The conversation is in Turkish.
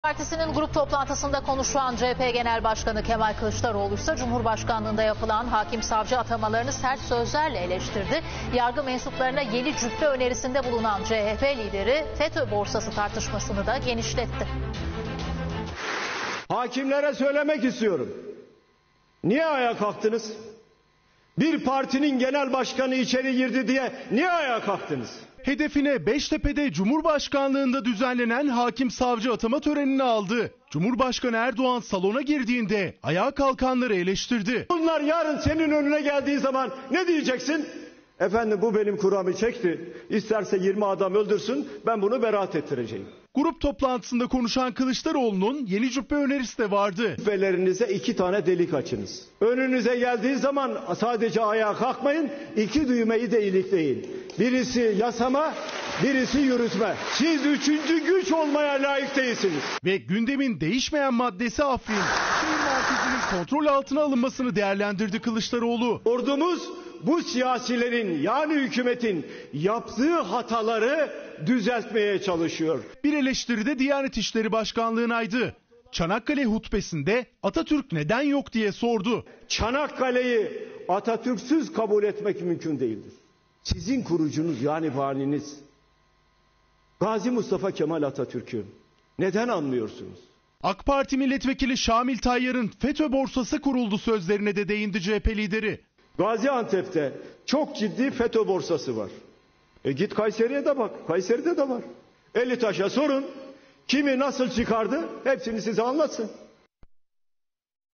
Partisi'nin grup toplantısında konuşan CHP Genel Başkanı Kemal Kılıçdaroğlu ise Cumhurbaşkanlığında yapılan hakim savcı atamalarını sert sözlerle eleştirdi. Yargı mensuplarına yeni cübbe önerisinde bulunan CHP lideri FETÖ borsası tartışmasını da genişletti. Hakimlere söylemek istiyorum. Niye ayağa kalktınız? Bir partinin genel başkanı içeri girdi diye niye ayağa kalktınız? Hedefine Beştepe'de Cumhurbaşkanlığında düzenlenen hakim savcı atama törenini aldı. Cumhurbaşkanı Erdoğan salona girdiğinde ayağa kalkanları eleştirdi. Bunlar yarın senin önüne geldiği zaman ne diyeceksin? Efendim bu benim kuramı çekti. İsterse 20 adam öldürsün, ben bunu beraat ettireceğim. Grup toplantısında konuşan Kılıçdaroğlu'nun yeni cübbe önerisi de vardı. Cübbelerinize 2 tane delik açınız. Önünüze geldiği zaman sadece ayağa kalkmayın, 2 düğmeyi de ilikleyin. Birisi yasama, birisi yürütme. Siz 3. güç olmaya layık değilsiniz. Ve gündemin değişmeyen maddesi Afrin. Şehir merkezinin kontrol altına alınmasını değerlendirdi Kılıçdaroğlu. Ordumuz bu siyasilerin yani hükümetin yaptığı hataları düzeltmeye çalışıyor. Bir eleştiri de Diyanet İşleri Başkanlığı'naydı. Çanakkale hutbesinde Atatürk neden yok diye sordu. Çanakkale'yi Atatürk'süz kabul etmek mümkün değildir. Sizin kurucunuz yani baniniz Gazi Mustafa Kemal Atatürk'ü neden anmıyorsunuz? AK Parti milletvekili Şamil Tayyar'ın FETÖ borsası kuruldu sözlerine de değindi CHP lideri. Gaziantep'te çok ciddi FETÖ borsası var. Git Kayseri'ye de bak. Kayseri'de de var. Elitaş'a sorun. Kimi nasıl çıkardı? Hepsini size anlatsın.